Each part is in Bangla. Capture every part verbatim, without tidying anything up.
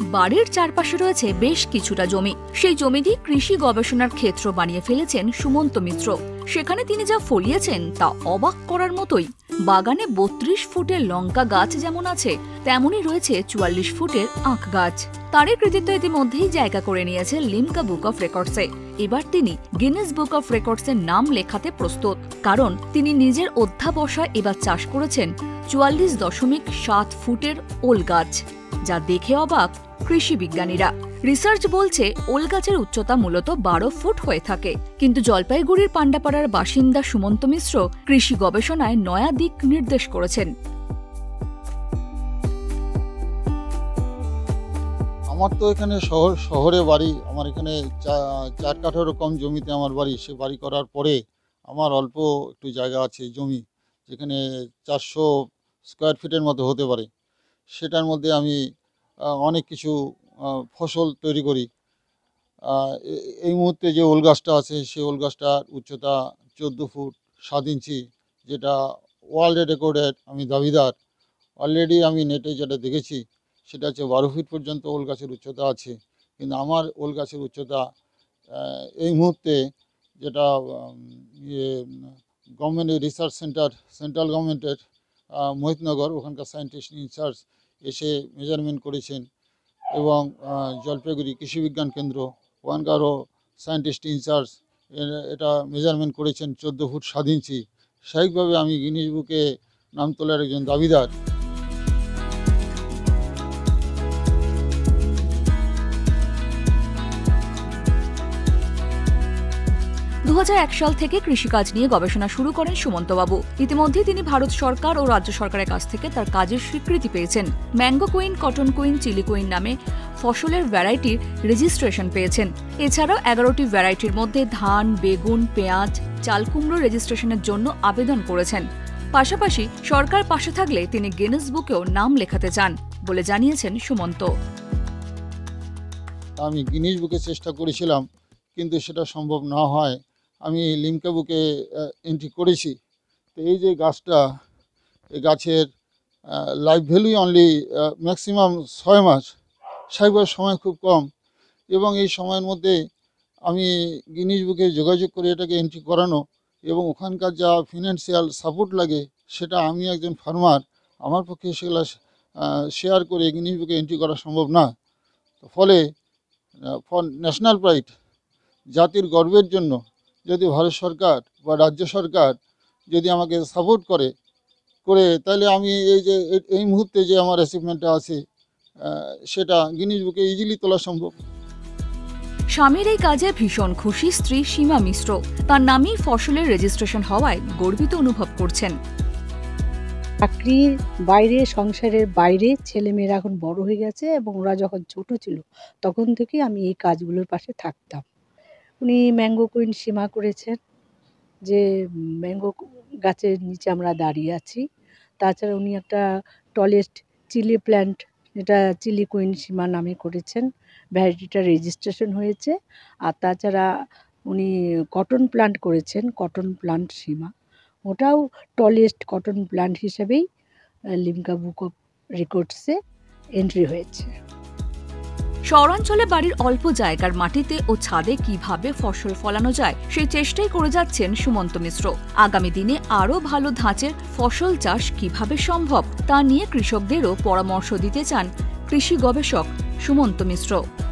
বাড়ির চারপাশে রয়েছে বেশ কিছুটা জমি। সেই জমি দিয়ে কৃষি গবেষণার ক্ষেত্র বানিয়ে ফেলেছেন সুমন্ত মিশ্র। সেখানে তিনি যা ফলিয়েছেন তা অবাক করার মতোই। বাগানে বত্রিশ ফুটের লঙ্কা গাছ যেমন আছে, তেমনই রয়েছে চুয়াল্লিশ ফুটের আখ গাছ। তারই কৃতিত্ব ইতিমধ্যেই জায়গা করে নিয়েছে লিমকা বুক অফ রেকর্ডসে। এবার তিনি গিনেস বুক অফ রেকর্ডসের নাম লেখাতে প্রস্তুত, কারণ তিনি নিজের অধ্যাবসায় এবার চাষ করেছেন চুয়াল্লিশ দশমিক সাত ফুটের ওল গাছ, যা দেখে অবাক কৃষি বিজ্ঞানীরা। রিসার্চ বলছে ওল গাছের উচ্চতা মূলত বারো ফুট হয়ে থাকে, কিন্তু জলপাইগুড়ির পান্ডাপাড়ার বাসিন্দা সুমন্ত মিশ্র কৃষি গবেষণায় নয়া দিক নির্দেশ করেছেন। আমার তো এখানে শহর শহরে বাড়ি, আমার এখানে চার কাঠারও কম জমিতে আমার বাড়ি। সে বাড়ি করার পরে আমার অল্প একটু জায়গা আছে জমি, যেখানে চারশো স্কোয়ার ফিটের মতো হতে পারে। সেটার মধ্যে আমি অনেক কিছু ফসল তৈরি করি। এই মুহূর্তে যে ওল গাছটা আছে, সেই ওল গাছটার উচ্চতা চোদ্দো ফুট সাত ইঞ্চি, যেটা ওয়ার্ল্ড রেকর্ডের আমি দাবিদার। অলরেডি আমি নেটে যেটা দেখেছি সেটা হচ্ছে বারো ফিট পর্যন্ত ওল গাছের উচ্চতা আছে। কিন্তু আমার ওল গাছের উচ্চতা এই মুহূর্তে যেটা ইয়ে গভর্নমেন্টের রিসার্চ সেন্টার, সেন্ট্রাল গভর্নমেন্টের মোহিতনগর, ওখানকার সায়েন্টিস্ট ইনচার্জ এসে মেজারমেন্ট করেছেন, এবং জলপাইগুড়ি কৃষি বিজ্ঞান কেন্দ্র ওখানকারও সায়েন্টিস্ট ইনচার্জ এটা মেজারমেন্ট করেছেন চোদ্দো ফুট সাত ইঞ্চি। স্বাভাবিকভাবে আমি গিনিস বুকে নাম তোলার একজন দাবিদার। দু হাজার এক সাল থেকে কৃষিকাজ নিয়ে গবেষণা শুরু করেন সুমন্তবাবু। ইতিমধ্যে তিনি ভারত সরকার ও রাজ্য সরকারের কাছ থেকে তার কাজের স্বীকৃতি পেয়েছেন। Mango queen, cotton queen, chilli queen নামে ফসলের ভ্যারাইটির রেজিস্ট্রেশন পেয়েছেন। এছাড়াও এগারোটি ভ্যারাইটির মধ্যে ধান, বেগুন, পেঁয়াজ, চাল কুমড়ো রেজিস্ট্রেশনের জন্য আবেদন করেছেন। পাশাপাশি সরকার পাশে থাকলে তিনি গিনেস বুকেও নাম লেখাতে চান বলে জানিয়েছেন সুমন্ত। আমি গিনিস বুকে চেষ্টা করেছিলাম, কিন্তু সেটা সম্ভব না হয় আমি লিমকা বুকে এন্ট্রি করেছি। তো এই যে গাছটা, এই গাছের লাইফ ভ্যালু অনলি ম্যাক্সিমাম ছয় মাস, সাইবার সময় খুব কম, এবং এই সময়ের মধ্যে আমি গিনিস বুকে যোগাযোগ করে এটাকে এন্ট্রি করানো, এবং ওখানকার যা ফিনান্সিয়াল সাপোর্ট লাগে সেটা আমি একজন ফার্মার, আমার পক্ষে সেগুলো শেয়ার করে গিনিস বুকে এন্ট্রি করা সম্ভব না। তো ফলে ফর ন্যাশনাল প্রাইড, জাতির গর্বের জন্য যদি ভারত সরকার বা রাজ্য সরকার যদি আমাকে সাপোর্ট করে করে তাহলে আমি এই যে এই মুহূর্তে যে আমার অ্যাচিভমেন্টটা আছে সেটা গিনিস বুকে ইজিলি তোলা সম্ভব। স্বামীর এই কাজে ভীষণ খুশি স্ত্রী সীমা মিশ্র। তার নামেই ফসলের রেজিস্ট্রেশন হওয়ায় গর্বিত অনুভব করছেন। চাকরির বাইরে, সংসারের বাইরে ছেলেমেয়েরা এখন বড় হয়ে গেছে, এবং ওরা যখন ছোট ছিল তখন থেকে আমি এই কাজগুলোর পাশে থাকতাম। উনি ম্যাঙ্গো কুইন সীমা করেছেন, যে ম্যাঙ্গো গাছের নিচে আমরা দাঁড়িয়ে আছি। তাছাড়া উনি একটা টলেস্ট চিলি প্ল্যান্ট, যেটা চিলি কুইন সীমা নামে করেছেন, ভ্যারাইটিটা রেজিস্ট্রেশন হয়েছে। আর তাছাড়া উনি কটন প্লান্ট করেছেন, কটন প্লান্ট সীমা, ওটাও টলেস্ট কটন প্লান্ট হিসেবেই লিমকা বুক অফ রেকর্ডসে এন্ট্রি হয়েছে। শহরাঞ্চলে বাড়ির অল্প জায়গার মাটিতে ও ছাদে কিভাবে ফসল ফলানো যায় সেই চেষ্টাই করে যাচ্ছেন সুমন্ত মিশ্র। আগামী দিনে আরও ভালো ধাঁচের ফসল চাষ কিভাবে সম্ভব তা নিয়ে কৃষকদেরও পরামর্শ দিতে চান কৃষি গবেষক সুমন্ত মিশ্র।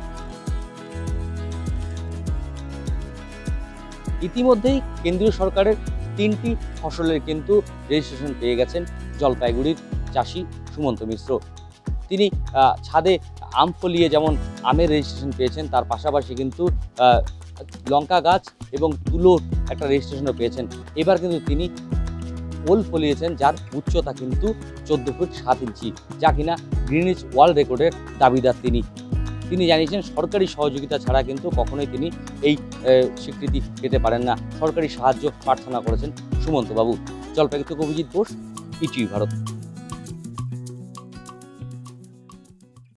ইতিমধ্যেই কেন্দ্রীয় সরকারের তিনটি ফসলের কিন্তু রেজিস্ট্রেশন পেয়ে গেছেন জলপাইগুড়ির চাষি সুমন্ত মিশ্র। তিনি ছাদে আম ফলিয়ে যেমন আমের রেজিস্ট্রেশন পেয়েছেন, তার পাশাপাশি কিন্তু লঙ্কা গাছ এবং তুলোর একটা রেজিস্ট্রেশনও পেয়েছেন। এবার কিন্তু তিনি ওল ফলিয়েছেন, যার উচ্চতা কিন্তু চোদ্দো ফুট সাত ইঞ্চি, যা কিনা গ্রিনিচ ওয়ার্ল্ড রেকর্ডের দাবিদার তিনি। তিনি জানিয়েছেন সরকারি সহযোগিতা ছাড়া কিন্তু কখনোই তিনি এই স্বীকৃতি পেতে পারেন না। সরকারি সাহায্য প্রার্থনা করেছেন সুমন্তবাবু। জলপাইগুড়ি থেকে অভিজিৎ বোস, ইটিভি ভারত।